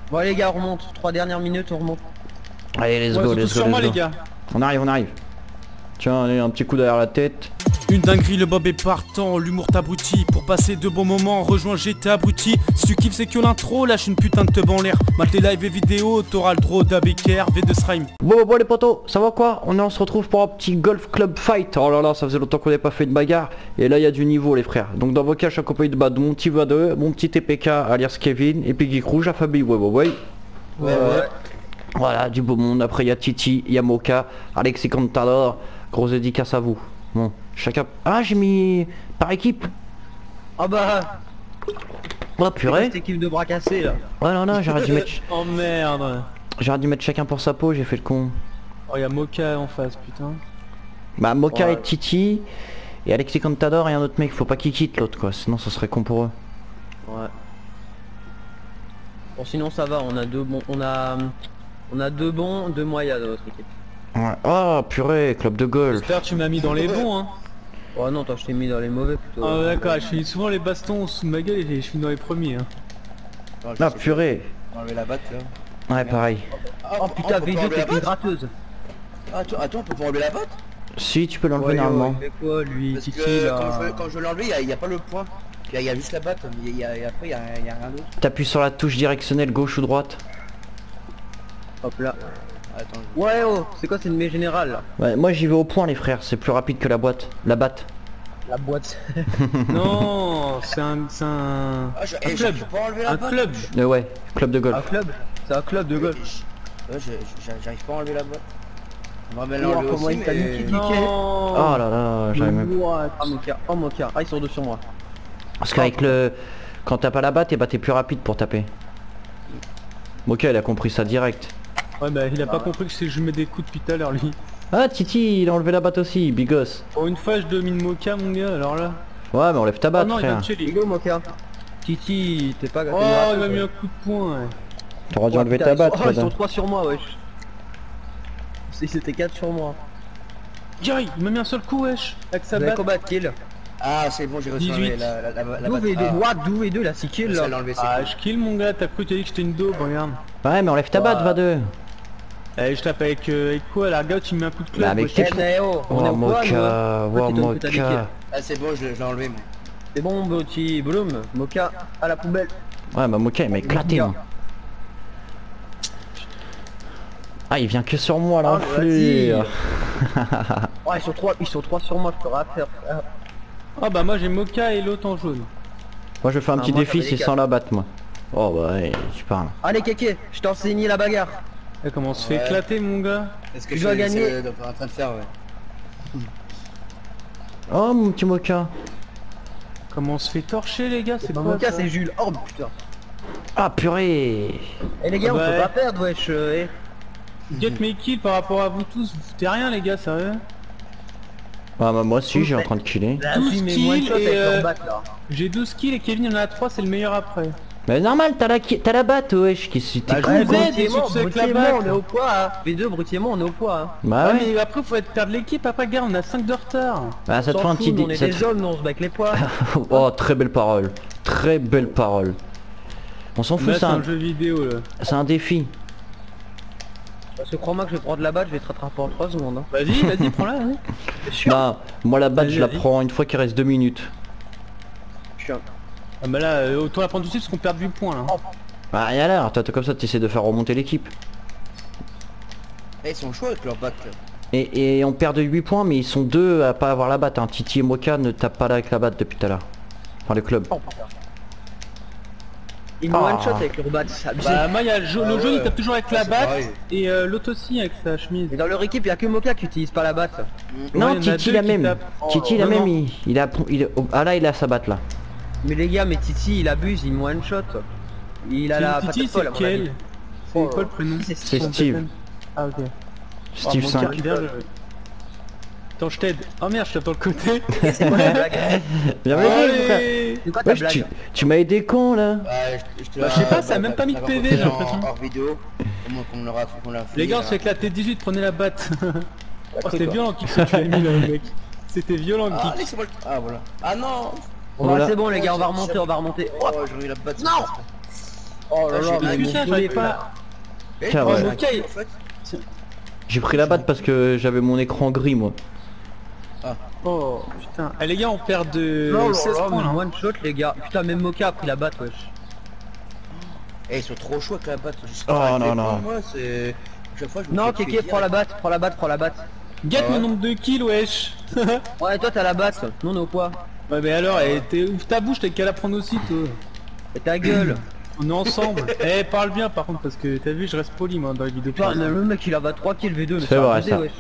Bon les gars, on remonte. 3 dernières minutes, on remonte. Allez, let's go, let's go, sur moi let's les go. gars. On arrive, on arrive. Tiens, allez, un petit coup derrière la tête. Une dinguerie, le Bob est partant, l'humour t'abrutit. Pour passer de bons moments, rejoins GT abruti. Si tu kiffes c'est que l'intro, lâche une putain de teub en l'air. Mate les lives et vidéos, t'auras le droit d'ABKR, V2 Srime. Bon les potos, ça va quoi? On se retrouve pour un petit golf club fight. Oh là là, ça faisait longtemps qu'on n'avait pas fait de bagarre. Et là il y a du niveau les frères. Donc dans vos cas je suis accompagné de mon petit Va2, mon petit TPK alias Kevin, et puis Geek Rouge, la famille ouais. Voilà, du beau monde. Après il y a Titi, il y a Moka, Alexis Contador. Grosse dédicace à vous. Bon, chacun... Ah j'ai mis par équipe. Ah bah... Oh purée. Cette équipe de bras cassés là. Ouais non, j'aurais dû mettre... Oh merde. J'aurais dû mettre chacun pour sa peau, j'ai fait le con. Oh y'a Moka en face putain. Bah Moka Ouais. et Titi et Alexis Contador et un autre mec, faut pas qu'il quitte l'autre quoi, sinon ça serait con pour eux. Ouais. Bon sinon ça va, on a deux bons... On a deux bons, deux moyens dans notre équipe. Ouais. Oh purée, club de golf. J'espère que tu m'as mis dans les bons hein. Oh non, toi je t'ai mis dans les mauvais plutôt. Oh d'accord, je finis souvent les bastons sous ma gueule et je finis dans les premiers hein. Ah purée. Enlever la batte là. Ouais pareil. Oh putain, V2 t'es une gratteuse. Attends, on peut pas enlever la batte? Si tu peux l'enlever Ouais, normalement. il fait quoi lui, Parce Titi que là? quand je veux l'enlever, il y a pas le point. Il y a juste la batte, mais après il y a rien d'autre. T'appuies sur la touche directionnelle gauche ou droite. Hop là. Attends, Ouais oh, c'est quoi, c'est une mes générale là? Ouais, moi j'y vais au point les frères, c'est plus rapide que la boîte. La batte. La boîte. Non, c'est un club. je peux pas enlever la Un batte. club. Ouais, club de golf. Un club? C'est un club de golf. Ouais, j'arrive pas à enlever la batte. On va bien Oh, l'enlever comment aussi, il t'a mais... niqué. Non. Oh là là, j'arrive même. Ah Moka, oh Moka, ah ils sont deux sur moi. Parce qu'avec le... Quand t'as pas la batte, et bah t'es plus rapide pour taper. Moka il a compris ça direct. Ouais bah il a pas compris que je mets des coups depuis tout à l'heure lui. Ah Titi, il a enlevé la batte aussi, bigos. Pour une fois je domine Moka mon gars alors là. Ouais mais enlève ta Oh batte non il va frère. me tuer lui. Go Moka. Titi, t'es pas gâté. Oh il m'a mis un coup de poing ouais. T'aurais dû enlever ta batte. Oh ils sont Fred. 3 sur moi wesh. C'était 4 sur moi. Guy, il m'a mis un seul coup wesh. Avec sa Vous avez batte. combat kill. Ah, c'est bon, j'ai reçu 18. la D'où batte. V2, what, d'où V2 là, 6 kills là. Ah je kill mon gars, t'as cru que t'as dit que j'étais une daube, regarde. Ouais mais enlève ta batte, va deux. Eh je tape avec quoi là, regarde tu me mets un coup de club. Bah, avec wesh. tes- Eh mais oh, on est Oh au poids, nous, Moka, hein. wow Toi, tu donnes que t'as des Moka. kills. Ah, c'est bon, je l'ai enlevé, moi. C'est bon petit Bloom, Moka à la poubelle. Ouais bah Moka il m'a éclaté moi. Ah il vient que sur moi Ah, l'enflure. Ouais ils sont 3 sur moi, je peux rien faire. Ah bah moi j'ai Moka et l'autre en jaune. Moi je fais un Ah, petit moi, défi, j'avais c'est les sans la batte moi. Oh bah ouais, tu parles. Allez Kéké, je t'ai enseigné la bagarre. Eh comment on se fait Ouais. éclater mon gars. Est-ce que Tu je dois suis gagner. en train de faire, ouais. Oh mon petit Moka. Comment on se fait torcher les gars, c'est Bah, quoi Moka ça c'est Jules, oh putain. Ah purée. Eh les gars, on Ouais. peut pas perdre wesh. Get mes kills par rapport à vous tous, vous foutez rien les gars, sérieux. Ah bah moi aussi j'ai en train de killer. 12 mais kills one shot et, avec leur batte là. J'ai 12 kills et Kevin il en a 3, c'est le meilleur après. Mais normal, t'as la batte wesh, qui t'es Bah, con. je Ouais, vous aide, brutièrement, et tu sais que la brutièrement, batte. on est au poids hein. V2 brutièrement on est au poids hein. Bah Ouais, ouais. mais après faut être perdre l'équipe, après gars on a 5 de retard. Bah ça te On fait un s'en petit... fout, on est ça te des fait- hommes, nous, on se bat avec les poids. Oh très belle parole. Très belle parole. On s'en Là fout, c'est un jeu vidéo là. c'est un défi. Parce que crois-moi que je vais prendre la batte, je vais te rattraper en 3 secondes hein. Vas-y, prends-la, vas-y. Bah moi la batte Vas-y, je la vas-y. prends une fois qu'il reste 2 minutes. Putain. Ah bah là, autant la prendre tout de suite parce qu'on perd 8 points là. Bah rien l'air, toi comme ça t'essaies de faire remonter l'équipe. Eh, ils sont chauds avec leur batte, là. Et on perd de 8 points mais ils sont deux à pas avoir la batte. Hein. Titi et Moka ne tapent pas là avec la batte depuis tout à l'heure. Enfin le club. Oh putain. Ils me Ah. one shot avec leur batte, c'est abusé. Bah moi il y a le Ah jaune ouais. il tape toujours avec la c'est batte pareil. et l'autre aussi avec sa chemise. Mais dans leur équipe, il y a que Moka qui utilise pas la batte. Non Ouais, il y en a Titi deux la qui même. tapent. Titi Oh, la non, même, non. ah là il a sa batte là. Mais les gars, mais Titi, il abuse, il me one shot. Il a la Titi patate folle, c'est à mon avis. lequel? C'est Oh, quoi le prénom? c'est C'est Steve. Steve. Ah ok. Steve mon 5. cœur, bien joué. Attends je t'aide. Oh merde je tape dans le côté. C'est quoi la blague? Bien vu, frère. Allez. C'est quoi ta Wesh, blague? tu m'as aidé con là. Ouais, je te Bah, je sais pas, ça a même pas mis de PV, j'ai l'impression. Hors vidéo. Qu'on l'aura Les gars on se fait éclater 18, prenez la batte. Oh c'était quoi. violent kick que tu as mis là mec. C'était violent Ah, kick. laissez-moi le... Ah, voilà. Ah non. Bon, Voilà. c'est bon les gars, on va remonter, on va remonter. Oh, j'ai eu la batte. Non. Oh là Ah, là, j'ai mais vu mon ça, poulet, j'avais pas. Eh, Tiens, tu vois, ouais. c'est un Ok. kill, en fait. J'ai pris la batte parce que j'avais mon écran gris moi. Oh putain. Eh les gars, on perd de Non, 16 là, points là. one shot les gars. Putain, même Moka a pris la batte, wesh. Eh, ils sont trop chauds avec la batte. Je sais Oh, pas, avec non, les non. points, moi, c'est... Chaque fois, je me Non, fais tuer Kéké, direct. prends la batte, prends la batte, prends la batte. Gâte Ah ouais. mon nombre de kills, wesh. Ouais, toi t'as la batte, nous on est au poids. Ouais mais alors, ouvre ta bouche, t'as qu'à la prendre aussi toi. Et ta gueule. On est ensemble. Eh parle bien par contre parce que t'as vu je reste poli moi dans les vidéos. Putain, mais le mec il a 3 kills V2, mais C'est vrai, abusé, ça. wesh.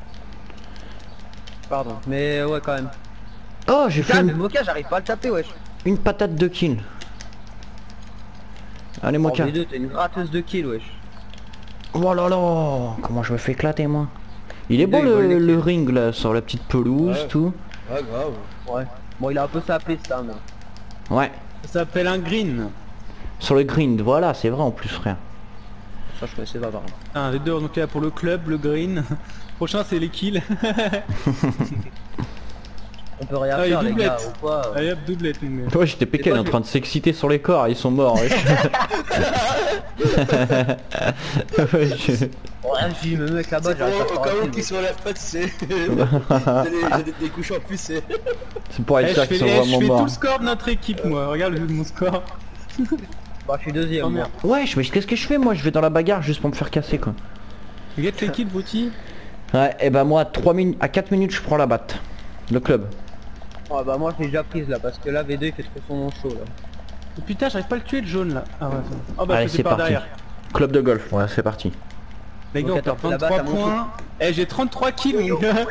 Pardon, mais ouais quand même. Oh, j'ai fait Putain, mais une, Moka j'arrive pas à le taper, wesh. une patate de kill. Allez En Moka. V2 t'es une gratteuse de kills, wesh. Oh là là, comment je me fais éclater moi. Il est Les beau deux, ils volent les le ring là, sur la petite pelouse, Ouais. tout. Ouais, grave. Ouais. Bon, il a un peu sapé ça, mais. Ouais, Ça s'appelle un green. sur le green, voilà, c'est vrai en plus frère. Ça, je connaissais pas, par contre. Un les deux donc là pour le club, le green. Prochain c'est les kills. On peut rien Ah, faire, il les doublette. gars, ou quoi. Allez hop doublette mon gars. Ouais, j'étais péqué, il est en train de s'exciter sur les corps, ils sont morts. Ouais. Ouais, Ouais, j'ai me mec là-bas, C'est j'arrive pas à pour au faire cas un où qui kill. se relève pas, tu sais. J'ai des couches en plus, c'est... C'est pour Eh, être je sûr fais, qu'ils sont je vraiment fais tout morts. le score de notre équipe moi. Regarde mon score. Bah, je suis deuxième, Oh moi. merde. Ouais, mais qu'est-ce que je fais moi? Je vais dans la bagarre juste pour me faire casser quoi. Regarde les kills Bouti. Ouais, et bah moi à 4 minutes je prends la batte. Le club. Ouais, bah, moi, je l'ai déjà prise là, parce que là, V2 il fait trop son show là. Oh, putain j'arrive pas à le tuer le jaune là. Ah ouais. Oh bah Allez, je c'est par parti. derrière. Club de golf, ouais c'est parti. Les gars Donc, on perd attends, la batte 23 à mon points. Eh j'ai 33 kills mon gars.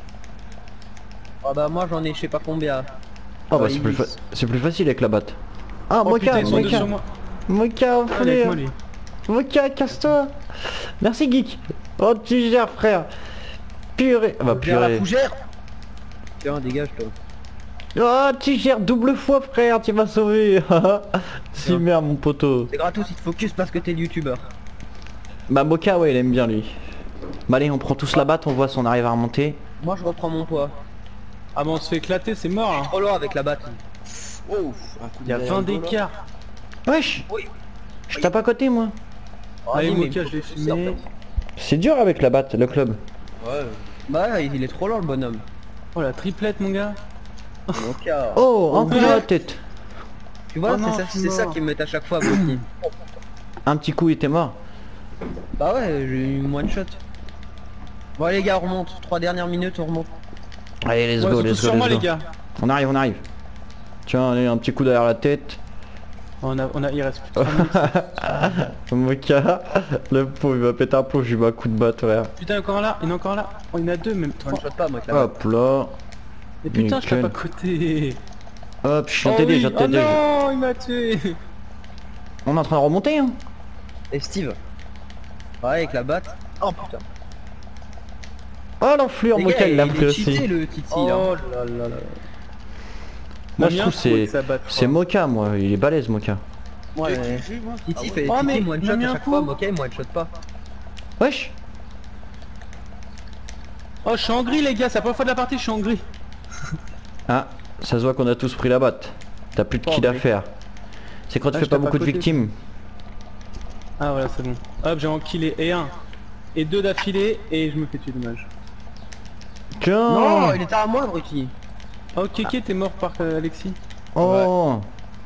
Ah bah, moi, j'en ai je sais pas combien. Oh bah Ouais, c'est plus facile avec la batte. Ah Oh putain Moka, ils sont deux Moka, sur moi. Moka, Ah, avec moi frère. lui. Moka, casse-toi. Merci Geek. Oh tu gères frère. Purée. Ah bah Vers la purée. fougère. Tiens, dégage toi. Oh tu gères double fois frère, tu m'as sauvé. Si merde mon poteau. C'est gratos, il te focus parce que t'es le youtubeur. Bah Moka ouais il aime bien lui. Bah allez on prend tous la batte, on voit si on arrive à remonter. Moi, je reprends mon poids. Ah bah on se fait éclater c'est mort hein. Trop loin avec la batte. Oh, un coup de Il y a derrière 20 le dos, là. d'écart. Wesh. Oui. Je tape à côté moi. Oh, Allez vas-y, mais Moka il je vais faut pousser, en fumer. fait. C'est dur avec la batte, le club. Ouais. Bah, il est trop lent le bonhomme. Oh la triplette mon gars. Donc, Oh, un coup dans la tête. tu vois, Oh non, c'est je suis ça mort. qui me met à chaque fois à bloquer. Un petit coup il était mort. Bah ouais, j'ai eu one shot. Bon les gars, on remonte. 3 dernières minutes, on remonte. Allez let's Ouais, go, surtout let's go, sur moi let's les go. gars. On arrive, on arrive. Tiens, allez, un petit coup derrière la tête. Il reste plus de 3 minutes. Moka, le pauvre il va péter un plomb, j'ai eu un coup de batte frère. Putain, il y en a encore là, il y en a encore là. Oh, il y en a deux, même One 3. shot pas, moi, avec la batte. Hop là. Mais putain, je tape nickel. à côté. Hop, je viens Oh t'aider, oui, je viens t'aider. oh non, il m'a tué. On est en train de remonter hein. Et Steve. Ouais, avec la batte. Oh putain. Oh l'enflure, Les Moka gars, il l'a il pris est cheaté aussi. le Titi là. Oh là là là. Moi On je y a trouve un trou avec c'est sa batte, je c'est crois. Moka moi, il est balèze Moka. Ouais. J'ai vu, moi. Titi Ah fait Oh, mais Titi me one il shot a mis à un chaque coup. fois, ok, il me one shot pas. Wesh. Oh, je suis en gris les gars, c'est la première fois de la partie, je suis en gris. Ah, ça se voit qu'on a tous pris la batte. T'as plus de Oh, kill à mais- faire. C'est quand tu Ah, fais je pas tape à beaucoup de côté. victimes. Ah voilà, c'est bon. Hop, j'ai enkillé et un. Et deux d'affilée et je me fais tuer, dommage. Tiens. Non, il était à moi, Brutti. Oh, Kéké, t'es mort par Alexis. Oh.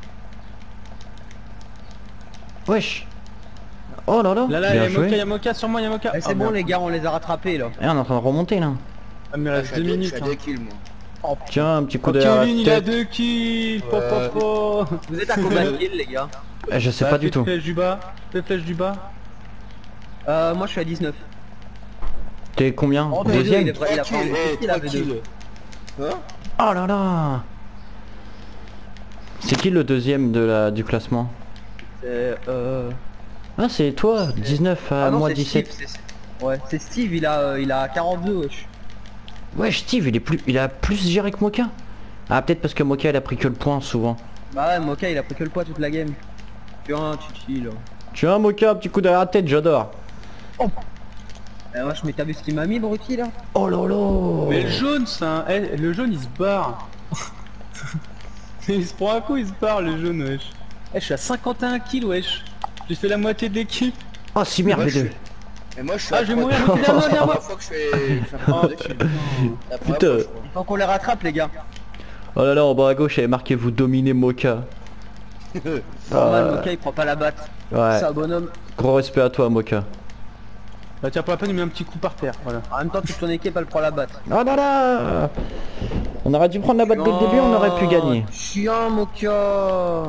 Wesh. Oh là là. Là, là, Bien y'a Moka, joué. y'a Moka, sur moi, y'a Moka. Eh, c'est Ah, bon merde. les gars, on les a rattrapés là. Eh, on est en train de remonter là. Ah, mais il Je reste suis à 2 deux- je minutes. suis à Hein. 2 kills, moi. Tiens, un petit coup Oh, derrière Kevin, la il a tête. 2 kills. Po, Ouais. po, po. Vous êtes à combien de kills les gars? Je sais Bah, pas fais du tout. Flèche du bas. Fais flèche du bas. Moi je suis à 19. T'es combien? Oh, Deuxième? il a pas 3 beaucoup kills, de kills, là, 3 V2. kills. Hein? Oh là là. C'est qui le deuxième du classement? C'est Ah c'est toi, 19 à Ah non, moi c'est 17. Steve, ouais, c'est Steve, il a 42 wesh. Ouais Steve il a plus géré que Moka. Ah peut-être parce que Moka il a pris que le point souvent. Bah ouais, Moka il a pris que le poids toute la game. Putain, Titi là. Tiens Moka, un petit coup derrière la tête, j'adore. Moi je m'étais vu ce qu'il m'a mis Brutti là. Oh là là. Mais le jaune, ça. Eh, le jaune, il se barre. Il se prend un coup, il se barre, le jaune, wesh. Eh, je suis à 51 kills, wesh. J'ai fait la moitié de l'équipe. Oh si merde Moi, les je deux. suis- Mais moi je suis Ah, à je vais trois- mourir, C'est derrière moi, la derrière moi. première fois que je fais un peu dessus. La première Putain. fois, je crois. Il faut qu'on les rattrape les gars. Oh là là, en bas à gauche, il y avait marqué vous dominez Moka. Normal, Moka il prend pas la batte. Ouais, C'est un bonhomme. gros respect à toi Moka. Bah tiens, pour la peine, il met un petit coup par terre, voilà. En même temps toute ton équipe elle prend la batte. Oh là là. On aurait dû prendre la batte dès le début, on aurait pu gagner. Chiant Moka.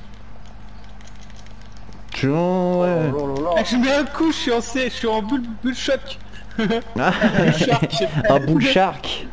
Tiens, ouais. Oh là là. Ah, je mets un coup, je suis en C, je suis en bull choc. Ah, Shark. un bull shark.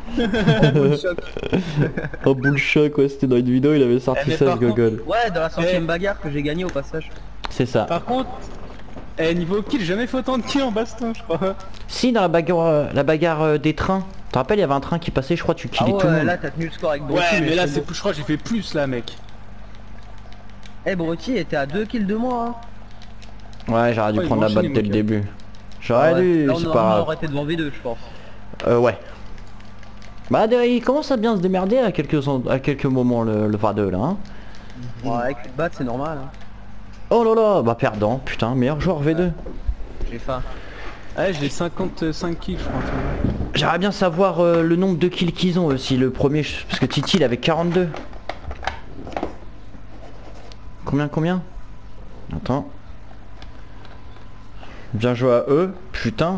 Un bull shark, ouais, c'était dans une vidéo, il avait sorti Eh, mais ça par ce gogol. Ouais, dans la 100ème Eh. bagarre que j'ai gagné au passage. C'est ça. Par contre, niveau kill, j'ai jamais fait autant de kills en baston, je crois. Si, dans la bagarre des trains. Tu te rappelles, il y avait un train qui passait, je crois, tu Ah killais tout le ouais, monde. là t'as tenu le score avec Brutti. Ouais, mais là, c'est c'est beau. plus, je crois que j'ai fait plus là, mec. Eh Brutti était à 2 kills de moi hein. Ouais, j'aurais dû Ouais, ils prendre vont la batte enchaîner, dès le Moka. début. J'aurais Ah ouais. dû, Là, c'est on pas grave. aurait été devant V2 je pense. Ouais. Bah, il commence à bien se démerder à quelques moments le Vadeux là. Hein. Ouais, avec une batte c'est normal hein. Oh là là, bah perdant, putain, meilleur joueur V2. J'ai faim. Ouais, j'ai 55 kills, je crois. J'aimerais bien savoir le nombre de kills qu'ils ont aussi, le premier, parce que Titi il avait 42. Combien? Attends. Bien joué à eux, putain.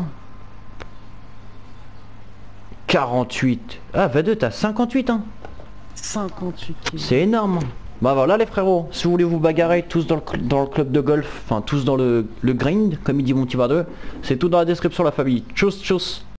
48. Ah, V2, t'as 58 hein. 58 kills. C'est énorme. Bah voilà les frérots, si vous voulez vous bagarrer tous dans le club de golf, enfin tous dans le grind, comme il dit mon petit Vadeux, c'est tout dans la description la famille. Tchuss tchuss.